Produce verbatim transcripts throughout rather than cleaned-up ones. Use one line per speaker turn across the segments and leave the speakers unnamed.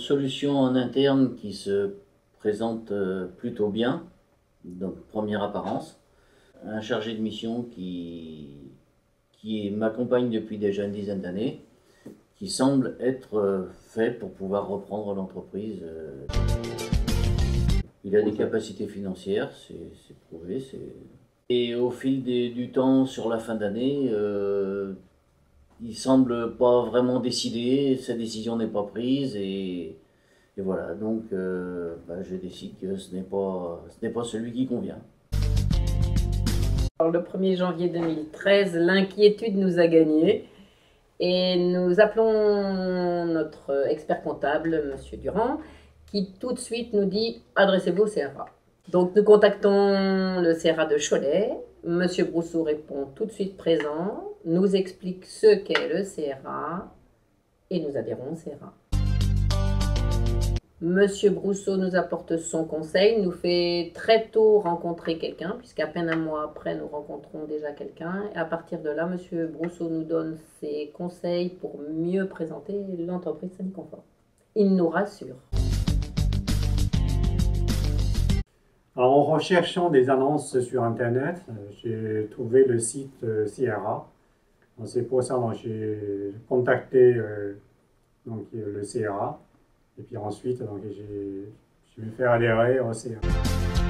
solution en interne qui se présente plutôt bien, donc première apparence. Un chargé de mission qui, qui m'accompagne depuis déjà une dizaine d'années, qui semble être fait pour pouvoir reprendre l'entreprise. Il a des capacités financières, c'est prouvé. Et au fil des, du temps, sur la fin d'année, euh, il semble pas vraiment décidé, sa décision n'est pas prise, et, et voilà, donc euh, bah, je décide que ce n'est pas, ce n'est pas celui qui convient.
Alors, le premier janvier deux mille treize, l'inquiétude nous a gagnés et nous appelons notre expert comptable, M. Durand, qui tout de suite nous dit « adressez-vous au C R A ». Donc nous contactons le C R A de Cholet, M. Brousseau répond tout de suite présent, nous explique ce qu'est le C R A et nous adhérons au C R A. M. Brousseau nous apporte son conseil, nous fait très tôt rencontrer quelqu'un, puisqu'à peine un mois après nous rencontrons déjà quelqu'un. Et à partir de là, M. Brousseau nous donne ses conseils pour mieux présenter l'entreprise Semi-Confort. Il nous rassure.
Alors, en recherchant des annonces sur Internet, j'ai trouvé le site C R A. C'est pour ça que j'ai contacté euh, donc, le C R A. Et puis ensuite, je vais faire adhérer au C R A.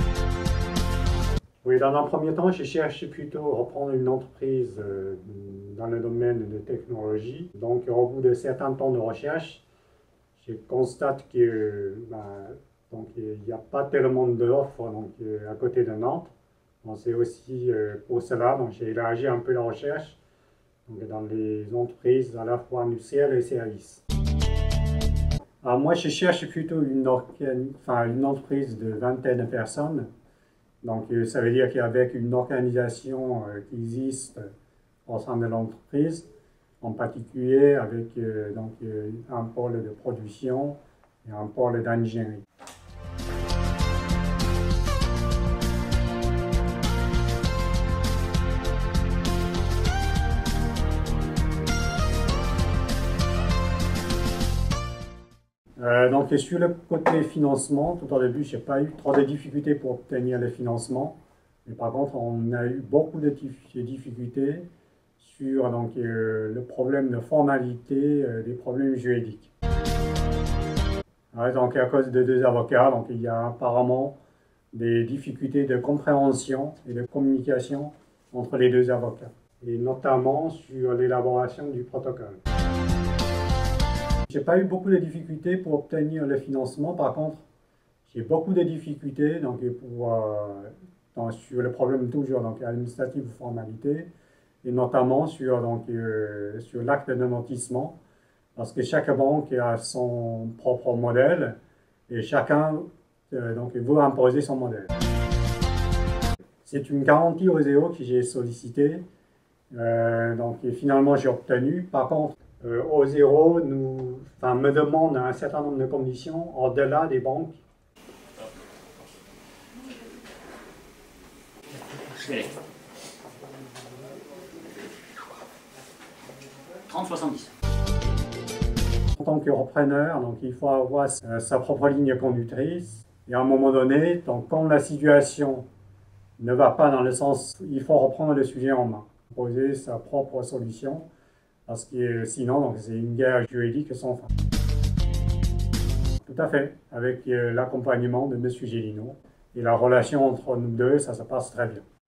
Oui, dans un premier temps, je cherche plutôt à reprendre une entreprise euh, dans le domaine de technologie. Donc, au bout de certains temps de recherche, je constate que ben, donc, il n'y a pas tellement d'offres donc, à côté de Nantes. C'est aussi euh, pour cela que j'ai élargi un peu la recherche donc, dans les entreprises à la fois industrielles et services. Alors moi, je cherche plutôt une, enfin, une entreprise de vingtaine de personnes. Donc, ça veut dire qu'avec une organisation euh, qui existe au sein de l'entreprise, en particulier avec euh, donc, euh, un pôle de production et un pôle d'ingénierie. Euh, donc sur le côté financement, tout au début, je n'ai pas eu trop de difficultés pour obtenir le financement. Mais par contre, on a eu beaucoup de difficultés sur donc, euh, le problème de formalité, euh, des problèmes juridiques. Ouais, donc à cause de deux avocats, donc, il y a apparemment des difficultés de compréhension et de communication entre les deux avocats, et notamment sur l'élaboration du protocole. Je n'ai pas eu beaucoup de difficultés pour obtenir le financement. Par contre, j'ai beaucoup de difficultés donc, pour, euh, dans, sur le problème toujours donc, administratif ou formalité, et notamment sur, donc, euh, sur l'acte de notissement, parce que chaque banque a son propre modèle et chacun euh, donc, veut imposer son modèle. C'est une garantie au zéro que j'ai sollicité, euh, donc et finalement j'ai obtenu. Par contre, Euh, au zéro nous, enfin, me demande un certain nombre de conditions au-delà des banques.
trente soixante-dix.
En tant que repreneur, donc, il faut avoir sa, sa propre ligne conductrice. Et à un moment donné, donc, quand la situation ne va pas dans le sens, il faut reprendre le sujet en main, poser sa propre solution. Parce que sinon, c'est une guerre juridique sans fin. Tout à fait, avec euh, l'accompagnement de M. Gélineau. Et la relation entre nous deux, ça se passe très bien.